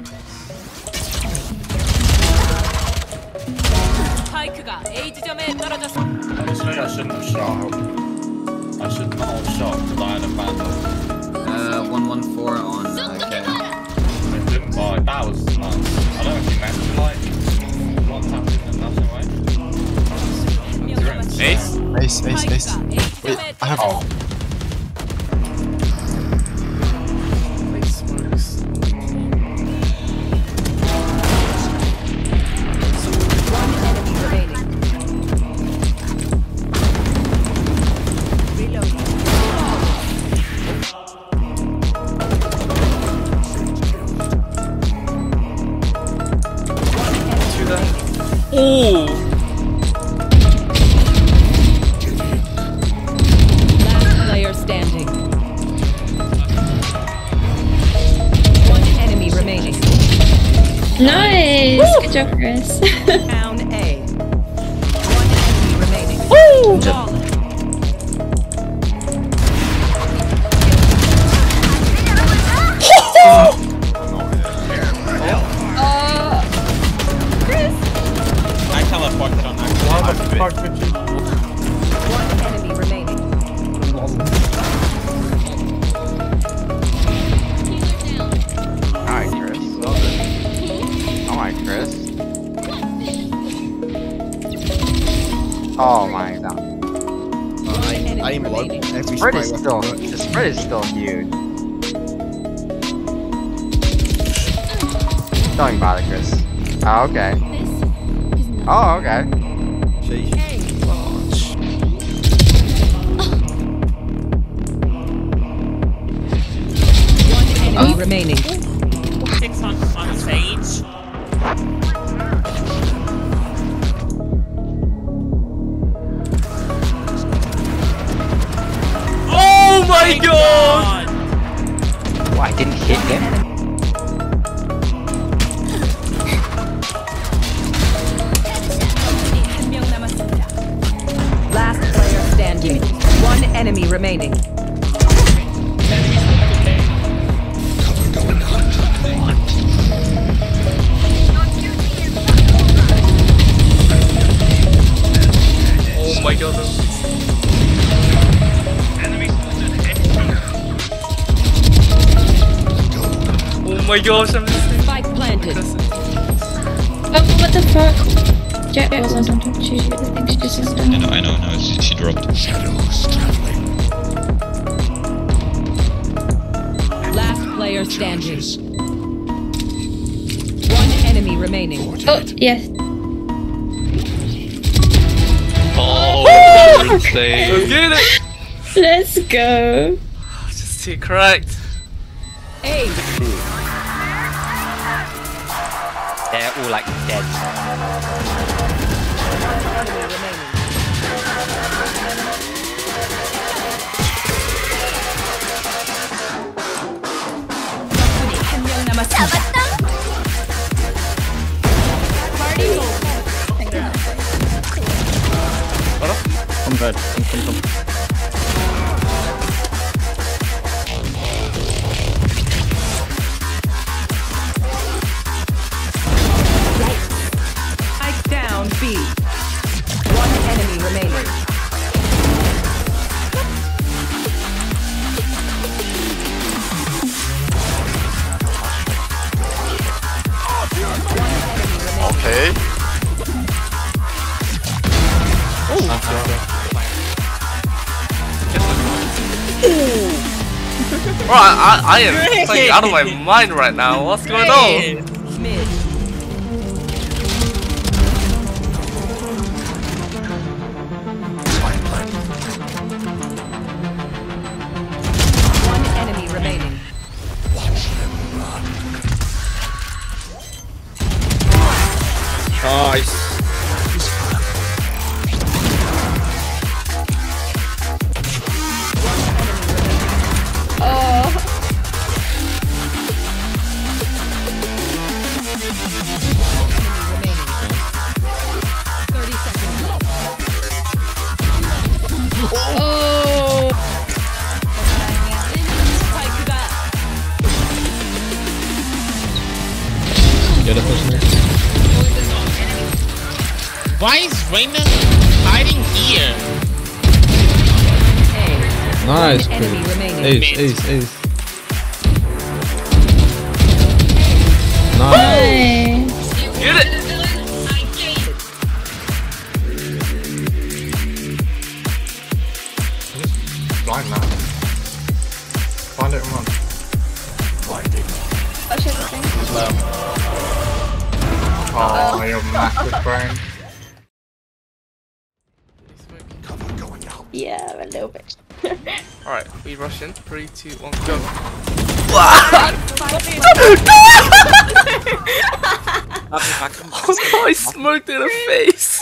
스파이크가 A 지점에 떨어졌습니다. Honestly, I shouldn't have shot. I should not have shot because I had a bad look. 114 on K. It didn't buy. That was nuts. I don't know if you meant to like not tap in another way. Ace. Wait, I have. Oh. Oh! Last player standing. One enemy remaining. Nice! Good job, Chris. Down A. One enemy remaining. Woo! I teleported on that. One enemy remaining. Alright, Chris. Love it. Alright, Chris. Oh my god. I am blood. Every Spread is spray still, weapon. the spread is still huge. Don't even bother, Chris. Oh, okay. Oh, okay. One enemy remaining. 6 on stage. Oh my god! Oh, I didn't hit him. Last player standing. One enemy remaining. Oh my god. Oh my gosh, I'm listening. Spike planted. Oh, what the fuck? Jett was on top. I think she just is down. I know, she dropped. Last player standing. One enemy remaining. Oh, yes. Oh, insane. Let's get it! Let's go. Just too cracked. A. They're all like dead. Enemy remaining. 적군이 한 명 남았습니다. I'm dead. Come. Spike down B. One enemy remaining. Okay. Bro, I am fucking out of my mind right now. What's going on? Mid. One enemy remaining. Nice. The other person is. Why is Reyna hiding here? Nice. Enemy remaining. Ace. Nice. Nice. Get it! Blind man. Find it and run. Oh, you're massive brain. Yeah, a little bit. Alright, we rush in. 3, 2, 1, go. Oh no, I smoked in the face.